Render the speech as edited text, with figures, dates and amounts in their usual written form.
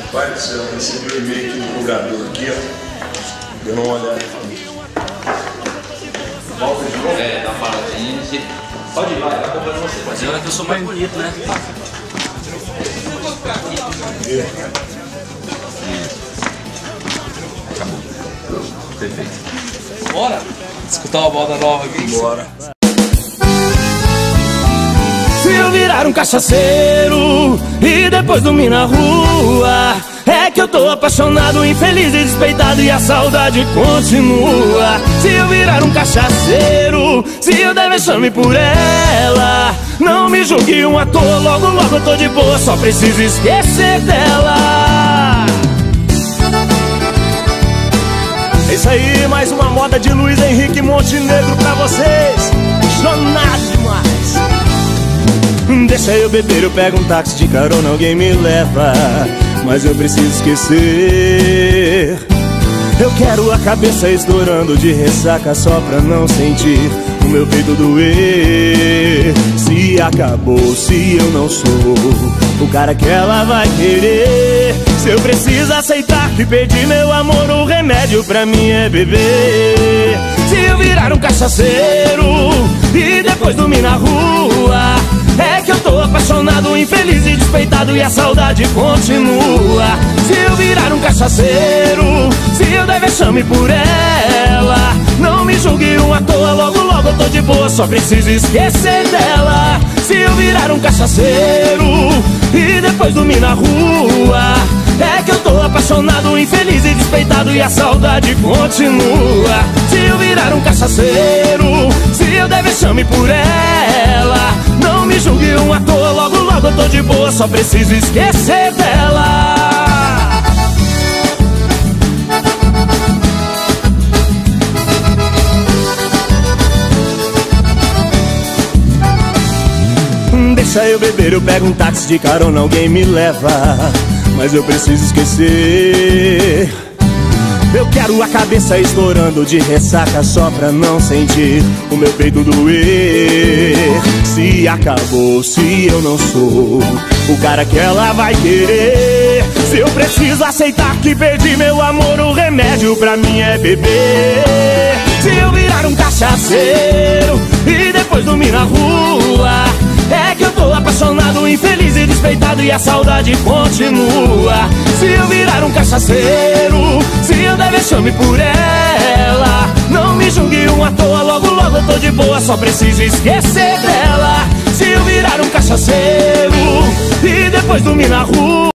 Pai do céu, recebi o e-mail aqui do cobrador aqui, ó. Deu uma olhada. Volta de novo? É, dá uma paradinha. Pode ir lá, tá acompanhando você. Mas olha que eu sou mais bonito, né? Acabou. Perfeito. Bora escutar uma moda nova aqui? Bora. Se eu virar um cachaceiro e depois dormir na rua, é que eu tô apaixonado, infeliz e despeitado e a saudade continua. Se eu virar um cachaceiro, se eu der vexame por ela, não me julgue um ator, logo logo eu tô de boa, só preciso esquecer dela. É isso aí, mais uma moda de Luiz Henrique Montenegro pra vocês. Apaixonado demais. Deixa eu beber, eu pego um táxi de carona, alguém me leva, mas eu preciso esquecer. Eu quero a cabeça estourando de ressaca só pra não sentir o meu peito doer. Se acabou, se eu não sou o cara que ela vai querer, se eu preciso aceitar que perdi meu amor, o remédio pra mim é beber. Se eu virar um cachaceiro e depois dormir na rua, é que eu tô apaixonado, infeliz e despeitado e a saudade continua. Se eu virar um cachaceiro, se eu der vexame por ela, não me julgue à toa, logo logo eu tô de boa, só preciso esquecer dela. Se eu virar um cachaceiro e depois dormir na rua, é que eu tô apaixonado, infeliz e despeitado e a saudade continua. Se eu virar um cachaceiro, se eu der vexame por ela, não me julgue à toa, logo logo eu tô de boa, só preciso esquecer dela. Deixa eu beber, eu pego um táxi de carona, alguém me leva, mas eu preciso esquecer. Eu quero a cabeça estourando de ressaca só pra não sentir o meu peito doer. Se acabou, se eu não sou o cara que ela vai querer, se eu preciso aceitar que perdi meu amor, o remédio pra mim é beber. Se eu virar um cachaceiro e depois dormir na rua, é que eu tô apaixonado, infeliz e despeitado e a saudade continua. Se eu virar um cachaceiro, se eu der vexame por ela, não me julgue à toa, logo logo eu tô de boa, só preciso esquecer dela. Se eu virar um cachaceiro e depois dormir na rua,